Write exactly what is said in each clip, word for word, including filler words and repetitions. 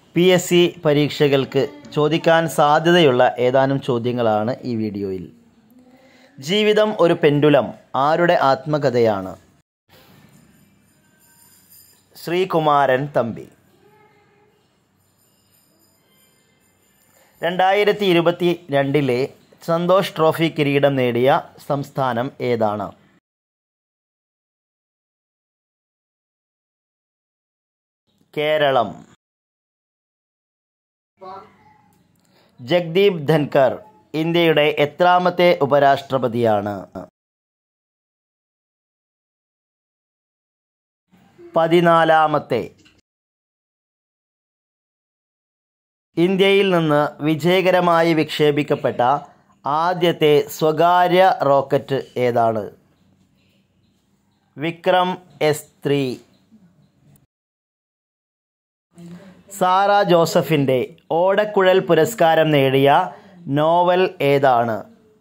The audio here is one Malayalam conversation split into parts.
പി എസ് സി പരീക്ഷകൾക്ക് ചോദിക്കാൻ സാധ്യതയുള്ള ഏതാനും ചോദ്യങ്ങളാണ് ഈ വീഡിയോയിൽ. ജീവിതം ഒരു പെൻഡുലം ആരുടെ ആത്മകഥയാണ്? ശ്രീകുമാരൻ തമ്പി. രണ്ടായിരത്തി ഇരുപത്തി രണ്ടിലെ സന്തോഷ് ട്രോഫി കിരീടം നേടിയ സംസ്ഥാനം ഏതാണ്? കേരളം. ജഗ്ദീപ് ധൻകർ ഇന്ത്യയുടെ എത്രാമത്തെ ഉപരാഷ്ട്രപതിയാണ്? പതിനാലാമത്തെ. ഇന്ത്യയിൽ നിന്ന് വിജയകരമായി വിക്ഷേപിക്കപ്പെട്ട ആദ്യത്തെ സ്വകാര്യ റോക്കറ്റ് ഏതാണ്? Vikram S three. സാറ ജോസഫിൻ്റെ ഓടക്കുഴൽ പുരസ്കാരം നേടിയ നോവൽ ഏതാണ്?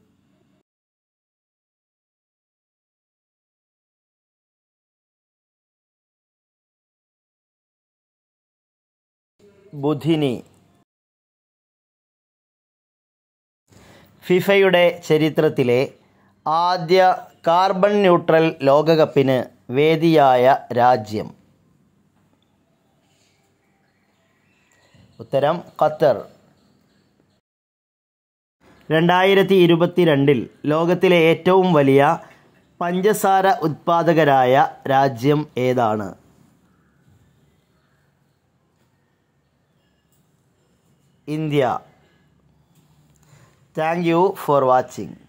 ബുധിനി. ഫിഫയുടെ ചരിത്രത്തിലെ ആദ്യ കാർബൺ ന്യൂട്രൽ ലോകകപ്പിന് വേദിയായ രാജ്യം? ഉത്തരം ഖത്തർ. രണ്ടായിരത്തി ഇരുപത്തി രണ്ടിൽ ലോകത്തിലെ ഏറ്റവും വലിയ പഞ്ചസാര ഉത്പാദകരായ രാജ്യം ഏതാണ്? India. Thank you for watching.